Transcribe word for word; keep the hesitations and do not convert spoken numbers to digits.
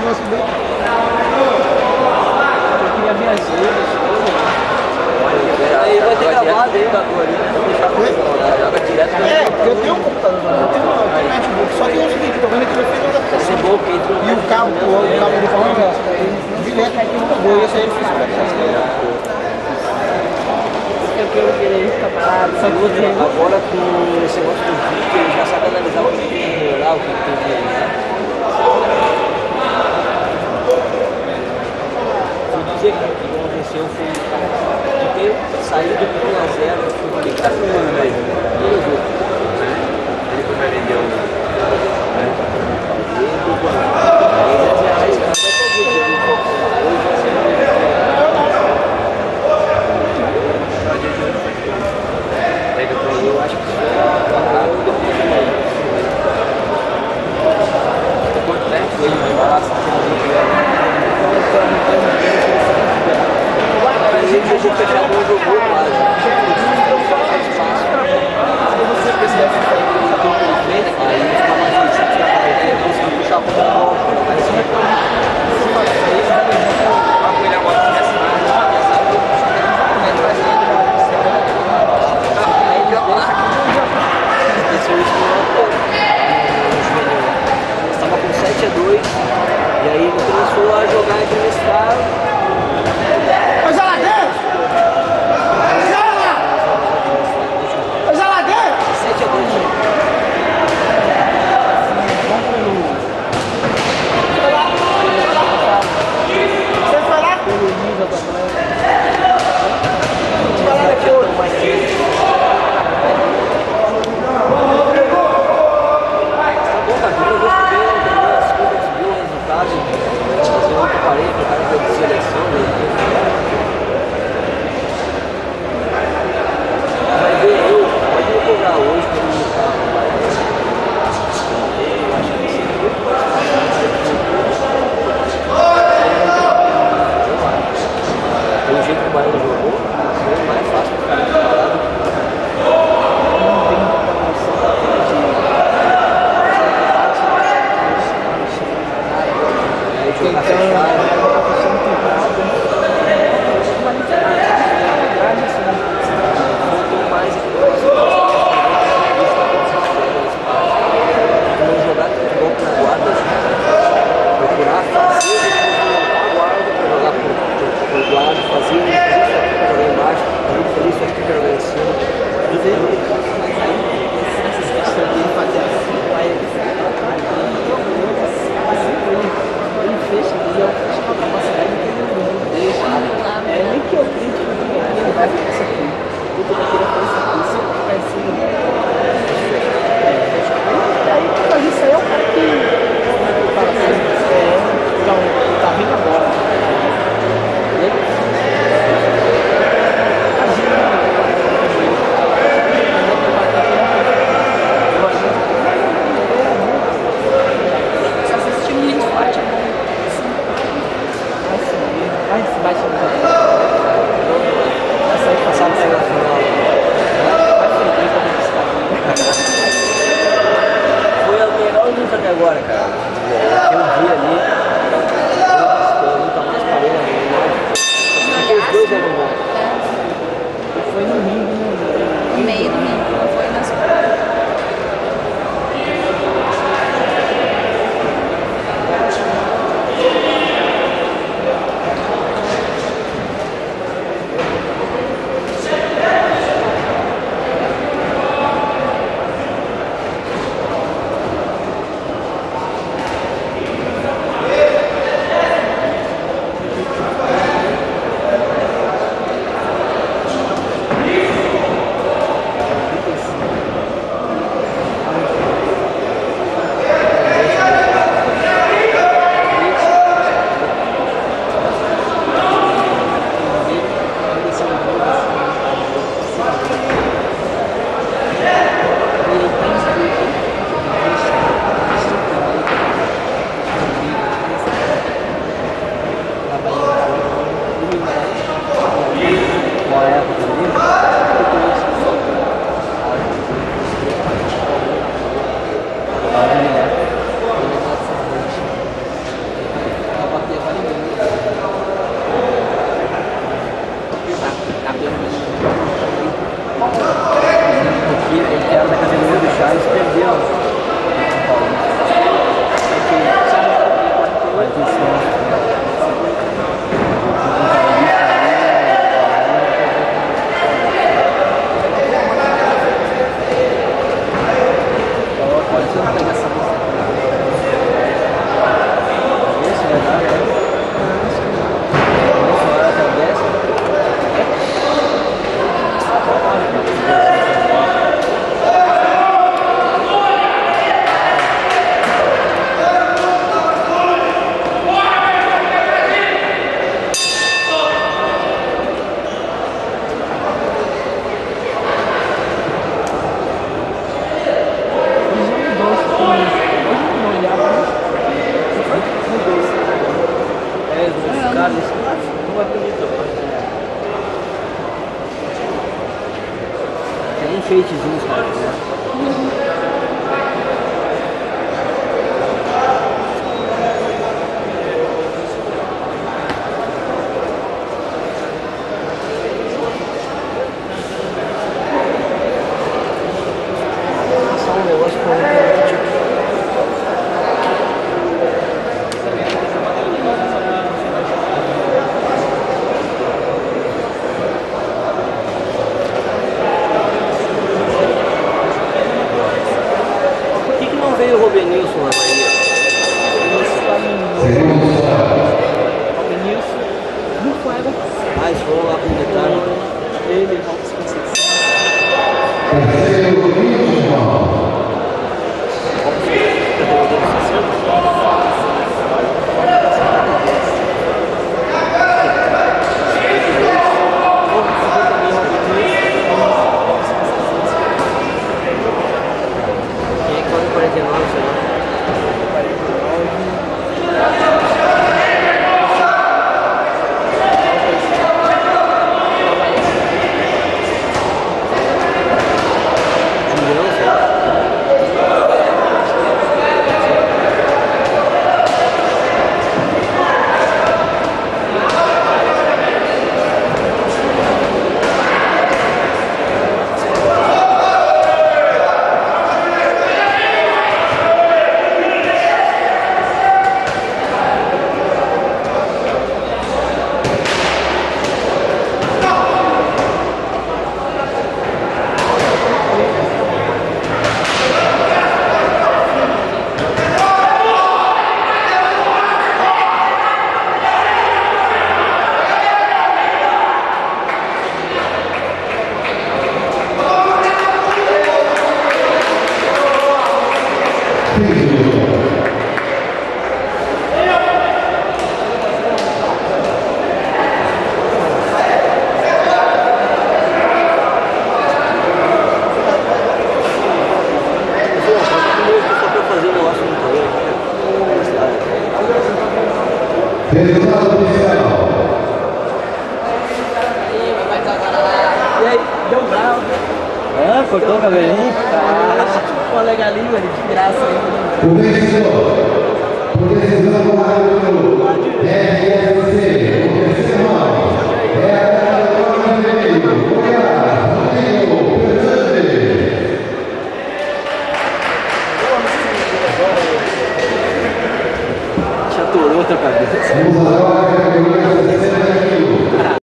negócio dele. Eu queria ver as ilhas. Aí vai ter gravado aí, joga direto. É, porque eu tenho um computador, eu tenho um notebook, só que é o seguinte, tô vendo aqui no filho da Esse bom que entra e o cabo, o cabo do falando, direto aqui no cabelo, esse aí eu fiz Eu quero querer ficar parado, só que você... Agora com esse negócio do vídeo, ele já sabe analisar o que tem que melhorar, o que tem que melhorar. O dia que aconteceu foi de ter saído do um a zero, o que está filmando aí? Ele vai vender um. Eu acho que quanto tempo ele vai embaraçar? Ele jogou fechado, não jogou quase. Você precisa ficar na frente, aí fica mais difícil de trabalhar, então você vai puxar para o gol. Estava com sete a dois e aí ele começou a jogar administrado. Mas lá dentro! Mas lá dentro! sete a dois. Você foi lá? Pelo nível também. Vai lá depois. Mais tempo. Ele fecha, ele enfeitezinhos, cara. Né? Passar um negócio pra um tipo. Por que que não veio o Robenilson na Bahia? Robinilson, não foi água. Ah, eles foram lá completaram. Ele, Robson Conceição. Quem é que foi em quarenta e nove, sei lá? Julião, sei lá. Só pra fazer um negócio no correio. Resultado oficial. E aí, deu grau. Ah, cortou o cabelinho? Pô, legalinho, velho, de graça aí. O vencedor, por decisão do árbitro R S C, profissional, é a Carolina Vermelho, Goiás, Rodrigo Fernandes. Chaturou outra cabeça. Vamos agora